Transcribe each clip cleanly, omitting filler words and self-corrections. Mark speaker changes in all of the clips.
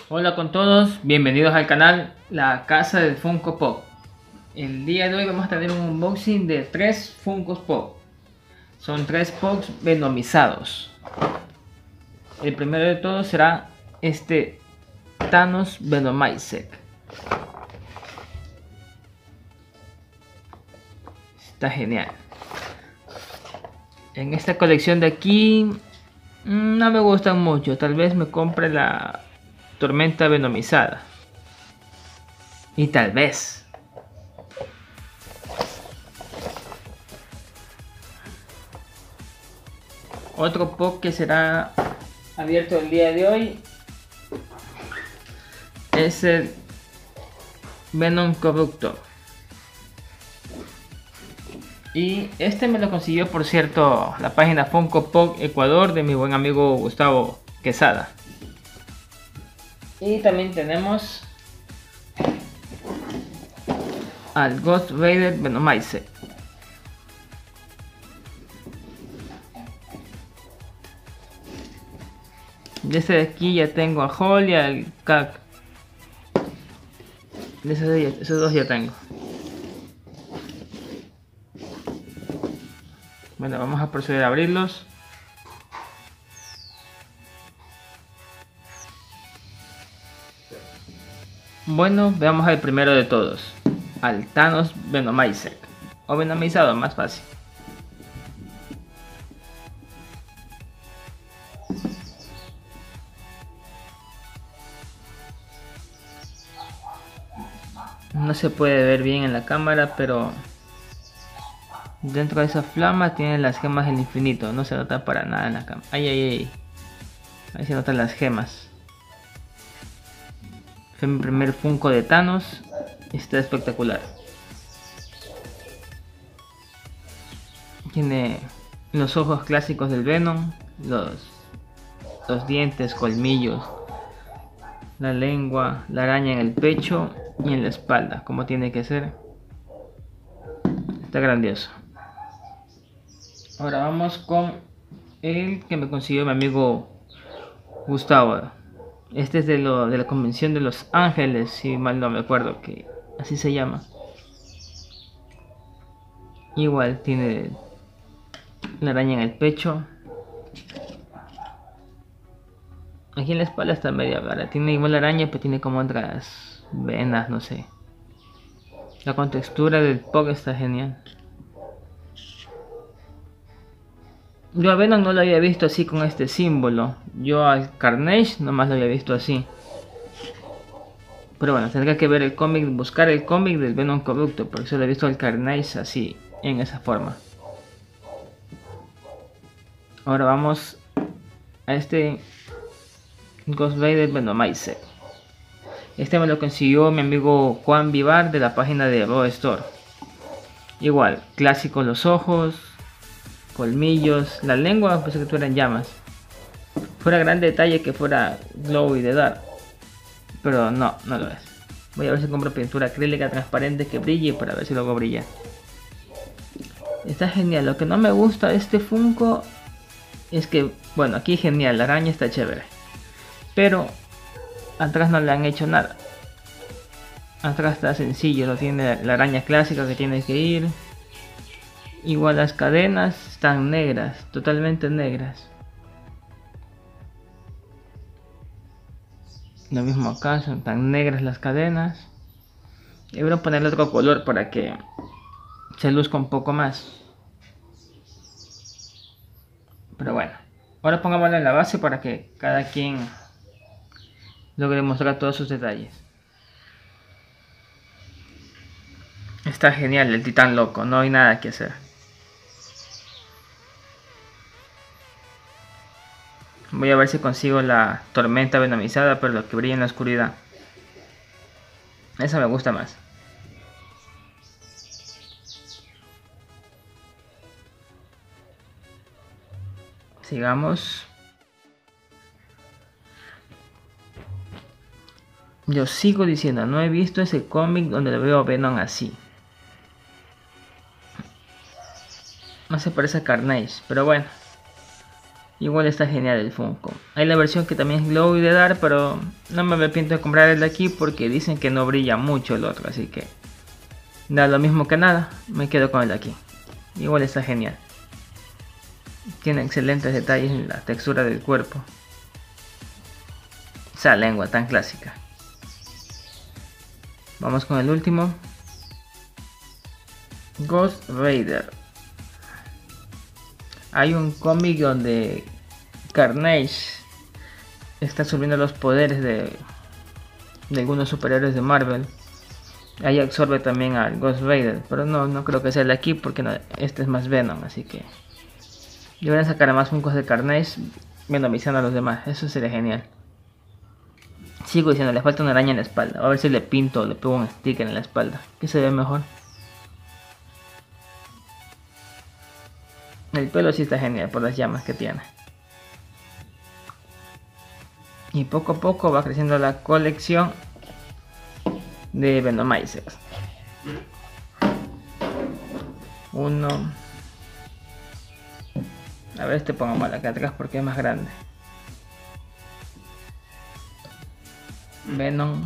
Speaker 1: Hola con todos, bienvenidos al canal La Casa del Funko Pop. El día de hoy vamos a tener un unboxing de 3 Funkos Pop. Son 3 Pops venomizados. El primero de todos será este Thanos Venomized. Está genial. En esta colección de aquí no me gustan mucho, tal vez me compre la Tormenta Venomizada. Y tal vez. Otro pop que será abierto el día de hoy es el Venom Corruptor. Y este me lo consiguió, por cierto, la página Funko Pop Ecuador de mi buen amigo Gustavo Quesada. Y también tenemos al Ghost Rider Venomized. De este de aquí ya tengo a Hall y al Cac. De esos dos ya tengo. Bueno, vamos a proceder a abrirlos. Bueno, veamos al primero de todos, al Thanos Venomized, o venomizado, más fácil. No se puede ver bien en la cámara, pero dentro de esa flama tiene las gemas del infinito. No se nota para nada en la cámara. Ay, ay, ay. Ahí se notan las gemas. Fue mi primer Funko de Thanos. Está espectacular. Tiene los ojos clásicos del Venom, los dientes, colmillos, la lengua, la araña en el pecho y en la espalda, como tiene que ser. Está grandioso. Ahora vamos con el que me consiguió mi amigo Gustavo. Este es de la convención de Los Ángeles, si mal no me acuerdo, que así se llama. Igual tiene la araña en el pecho. Aquí en la espalda está media rara. Tiene igual la araña, pero tiene como otras venas, no sé. La contextura del Pog está genial. Yo a Venom no lo había visto así con este símbolo. Yo al Carnage nomás lo había visto así. Pero bueno, tendría que ver el cómic, buscar el cómic del Venom Corrupto, porque solo he visto al Carnage así, en esa forma. Ahora vamos a este Ghost Rider Venomized. Este me lo consiguió mi amigo Juan Vivar de la página de Raw Store. Igual, clásico los ojos, colmillos, la lengua, pensé que fueran llamas. Fuera gran detalle que fuera glow y de dark, pero no lo es. Voy a ver si compro pintura acrílica transparente que brille para ver si luego brilla. Está genial. Lo que no me gusta de este Funko es que, bueno, aquí genial, la araña está chévere, pero atrás no le han hecho nada. Atrás está sencillo, no tiene la araña clásica que tiene que ir. Igual las cadenas están negras, totalmente negras. Lo mismo acá, son tan negras las cadenas. Debería ponerle otro color para que se luzca un poco más. Pero bueno, ahora pongámoslo en la base para que cada quien logre mostrar todos sus detalles. Está genial el titán loco, no hay nada que hacer. Voy a ver si consigo la tormenta venomizada, pero lo que brilla en la oscuridad. Esa me gusta más. Sigamos. Yo sigo diciendo, no he visto ese cómic donde lo veo a Venom así. No se parece a Carnage, pero bueno. Igual está genial el Funko. Hay la versión que también es Glow y de Dark, pero no me arrepiento de comprar el de aquí porque dicen que no brilla mucho el otro, así que da lo mismo que nada, me quedo con el de aquí. Igual está genial. Tiene excelentes detalles en la textura del cuerpo. Esa lengua tan clásica. Vamos con el último. Ghost Rider. Hay un cómic donde Carnage está subiendo los poderes de algunos superhéroes de Marvel. Ahí absorbe también al Ghost Rider, pero no creo que sea el de aquí porque no, este es más Venom, así que deberían sacar a más Funkos de Carnage venomizando a los demás, eso sería genial. Sigo diciendo, le falta una araña en la espalda, a ver si le pinto o le pego un sticker en la espalda, que se ve mejor. El pelo sí está genial por las llamas que tiene. Y poco a poco va creciendo la colección de Venomizers. Uno. A ver, este pongamos acá atrás porque es más grande. Venom.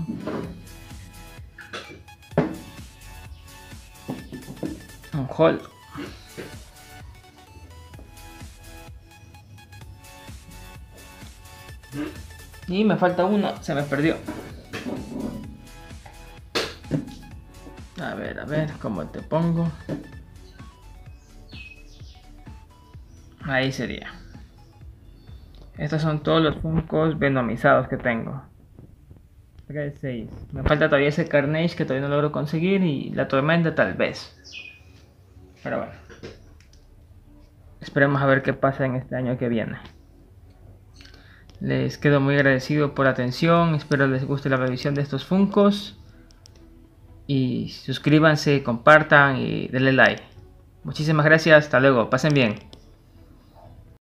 Speaker 1: Un Hulk. Y me falta uno, se me perdió. A ver, ¿cómo te pongo? Ahí sería. Estos son todos los Funkos venomizados que tengo. 3, 6. Me falta todavía ese Carnage que todavía no logro conseguir y la tormenta tal vez. Pero bueno. Esperemos a ver qué pasa en este año que viene. Les quedo muy agradecido por la atención. Espero les guste la revisión de estos Funkos. Y suscríbanse, compartan y denle like. Muchísimas gracias. Hasta luego. Pasen bien.